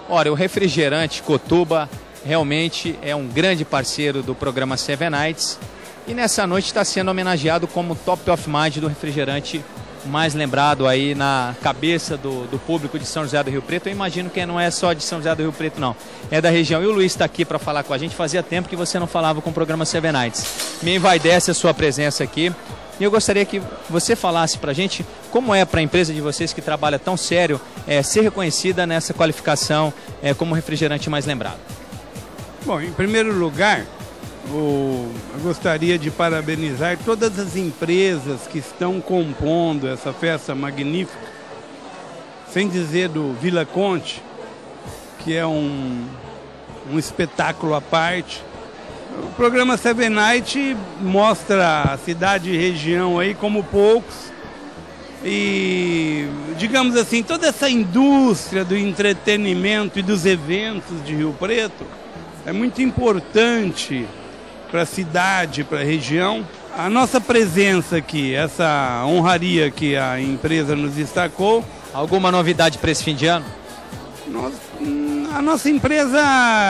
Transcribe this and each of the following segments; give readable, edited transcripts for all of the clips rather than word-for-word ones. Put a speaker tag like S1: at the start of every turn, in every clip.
S1: Olha, o refrigerante Cotuba realmente é um grande parceiro do programa Seven Nights e nessa noite está sendo homenageado como Top of Mind do refrigerante mais lembrado aí na cabeça do público de São José do Rio Preto. Eu imagino que não é só de São José do Rio Preto, não. É da região. E o Luiz está aqui para falar com a gente. Fazia tempo que você não falava com o programa Seven Nights. Me envaidece a sua presença aqui. E eu gostaria que você falasse para a gente como é para a empresa de vocês que trabalha tão sério ser reconhecida nessa qualificação como refrigerante mais lembrado.
S2: Bom, em primeiro lugar, eu gostaria de parabenizar todas as empresas que estão compondo essa festa magnífica, sem dizer do Vila Conte, que é um espetáculo à parte. O programa Seven Night mostra a cidade e região aí como poucos e, digamos assim, toda essa indústria do entretenimento e dos eventos de Rio Preto é muito importante para a cidade, para a região. A nossa presença aqui, essa honraria que a empresa nos destacou.
S1: Alguma novidade para esse fim de ano?
S2: A nossa empresa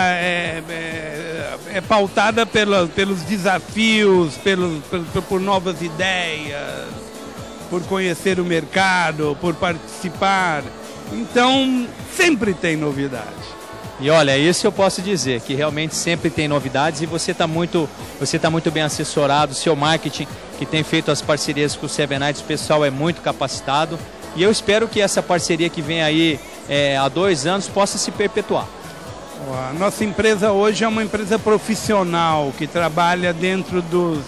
S2: é pautada pelos desafios, por novas ideias, por conhecer o mercado, por participar. Então, sempre tem novidade.
S1: E olha, isso eu posso dizer, que realmente sempre tem novidades e você tá muito bem assessorado, seu marketing que tem feito as parcerias com o Seven Nights, o pessoal é muito capacitado e eu espero que essa parceria que vem aí há 2 anos possa se perpetuar.
S2: A nossa empresa hoje é uma empresa profissional que trabalha dentro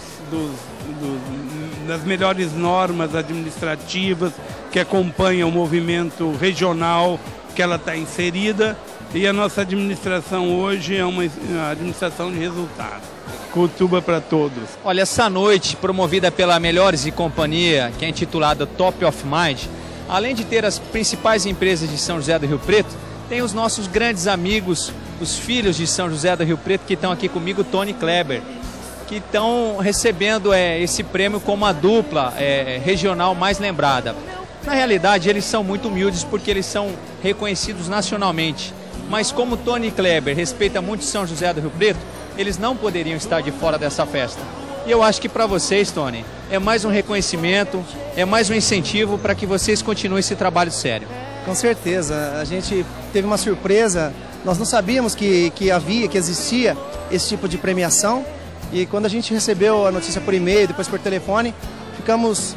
S2: das melhores normas administrativas, que acompanha o movimento regional que ela está inserida. E a nossa administração hoje é uma administração de resultado. Cotuba para todos.
S1: Olha, essa noite, promovida pela Melhores e Companhia, que é intitulada Top of Mind, além de ter as principais empresas de São José do Rio Preto, tem os nossos grandes amigos, os filhos de São José do Rio Preto, que estão aqui comigo, Tony Kleber, que estão recebendo esse prêmio como a dupla regional mais lembrada. Na realidade, eles são muito humildes porque eles são reconhecidos nacionalmente. Mas como Tony Kleber respeita muito São José do Rio Preto, eles não poderiam estar de fora dessa festa. E eu acho que para vocês, Tony, é mais um reconhecimento, é mais um incentivo para que vocês continuem esse trabalho sério.
S3: Com certeza, a gente teve uma surpresa, nós não sabíamos que existia esse tipo de premiação e quando a gente recebeu a notícia por e-mail, depois por telefone, ficamos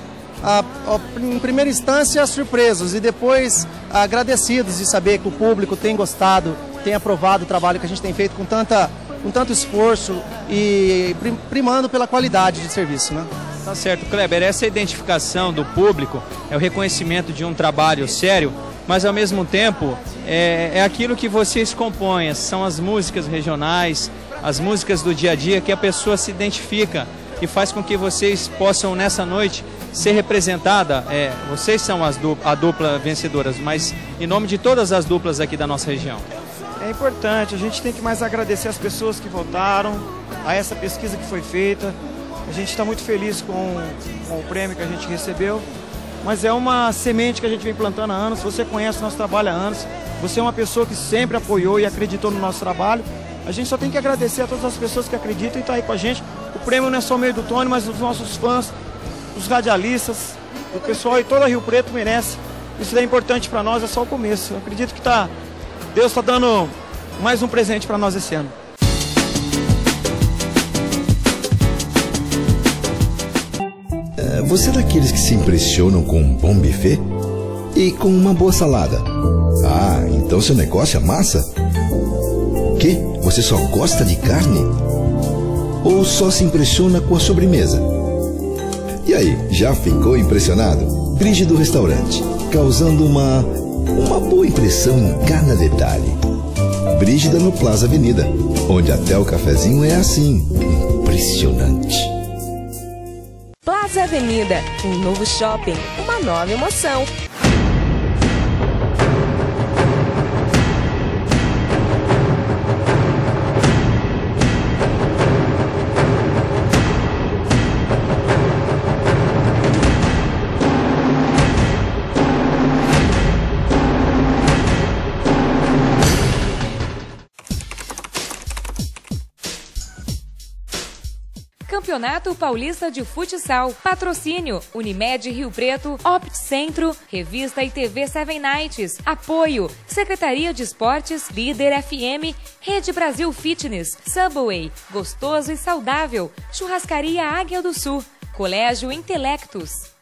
S3: em primeira instância surpresos e depois agradecidos de saber que o público tem gostado, tem aprovado o trabalho que a gente tem feito com tanto esforço e primando pela qualidade de serviço, né?
S1: Tá certo, Kleber, essa identificação do público é o reconhecimento de um trabalho sério, mas ao mesmo tempo é aquilo que vocês compõem, são as músicas regionais, as músicas do dia a dia que a pessoa se identifica e faz com que vocês possam nessa noite ser representada, vocês são a dupla vencedoras, mas em nome de todas as duplas aqui da nossa região.
S4: É importante, a gente tem que mais agradecer as pessoas que votaram, a essa pesquisa que foi feita. A gente está muito feliz com o prêmio que a gente recebeu, mas é uma semente que a gente vem plantando há anos. Você conhece o nosso trabalho há anos, você é uma pessoa que sempre apoiou e acreditou no nosso trabalho. A gente só tem que agradecer a todas as pessoas que acreditam e estão aí com a gente. O prêmio não é só meio do Tony, mas dos nossos fãs, os radialistas, o pessoal e toda Rio Preto merece. Isso é importante para nós, é só o começo. Eu acredito que Deus está dando mais um presente para nós esse ano.
S5: Você é daqueles que se impressionam com um bom buffet? E com uma boa salada? Ah, então seu negócio é massa? O quê? Você só gosta de carne? Ou só se impressiona com a sobremesa? E aí, já ficou impressionado? Brígido Restaurante, causando uma boa impressão em cada detalhe. Brígida no Plaza Avenida, onde até o cafezinho é assim, impressionante.
S6: Plaza Avenida, um novo shopping, uma nova emoção. Campeonato Paulista de Futsal. Patrocínio Unimed Rio Preto, Opt Centro, Revista e TV Seven Nights. Apoio Secretaria de Esportes, Líder FM, Rede Brasil Fitness, Subway, Gostoso e Saudável, Churrascaria Águia do Sul, Colégio Intelectus.